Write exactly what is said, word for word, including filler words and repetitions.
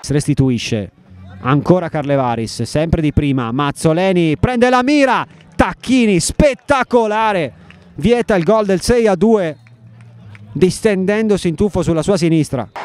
restituisce ancora Carlevaris, sempre di prima, Mazzoleni prende la mira, Tacchini spettacolare, vieta il gol del sei a due distendendosi in tuffo sulla sua sinistra.